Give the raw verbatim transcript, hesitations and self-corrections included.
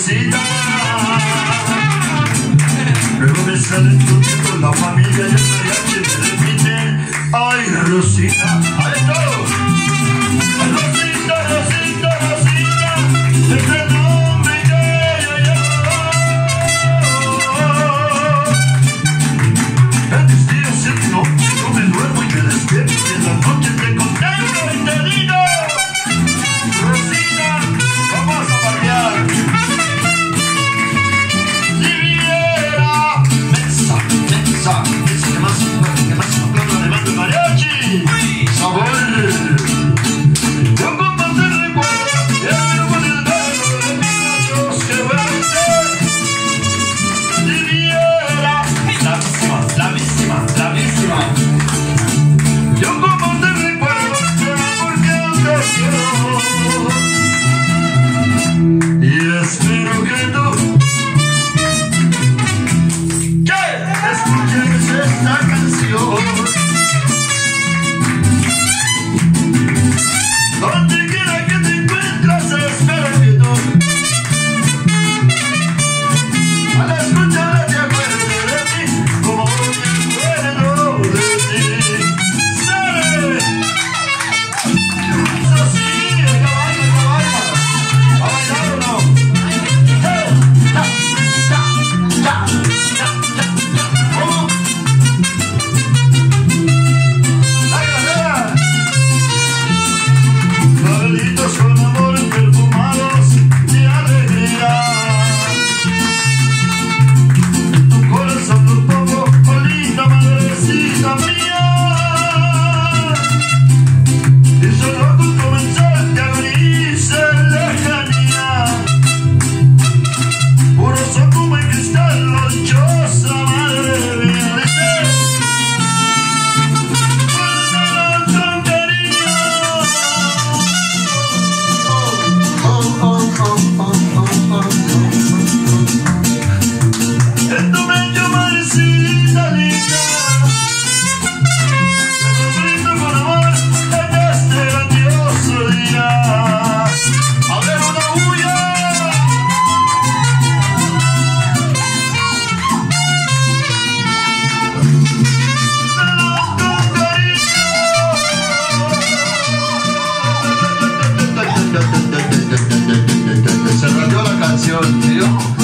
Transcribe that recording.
Rosita. Luego me sale tu con la familia y el mariachi me repite, ay Rosita, ay todos. Rosita, Rosita, Rosita, es el nombre que yo llamo. El destino es el nombre, yo me duermo y me despierto y en las noches te contento y te digo, Rosita, vamos a barrear. Si viera, mensa, mensa, mensa, que más, que más se aplauda además del mariachi. Sabor. Yo como te recuerdo, quiero poner el dedo de mis labios que verte. Si viera, la misma, la misma, la misma. Yo como te recuerdo, porque te quiero. Y espero que tú, que escuches esta canción. Donde quiera que te encuentres, espero que tú, al escucharla te acuerdes de mí, como me acuerdo de ti. ¡Sale! Eso sí, el caballo, el caballo. ¿Va a bailar o no? ¡Eh! ¡Ya! ¡Ya! ¡Ya! ¡Ya! ¡Ya! ¿Cómo? ¡Hágala! Clavelitos con amores perfumados de alegría. Tu corazón lo pongo, oh linda madrecita mía. Y solo tú comenzaste a gris lejanía. Puro son como en cristal, lonchosa madre mía. Dice, guárdalo con cariño. En tu bello madrecita linda, te lo brindo con amor en este grandioso día. A ver una bulla. Dalo con cariño. Se rayó la canción, tío.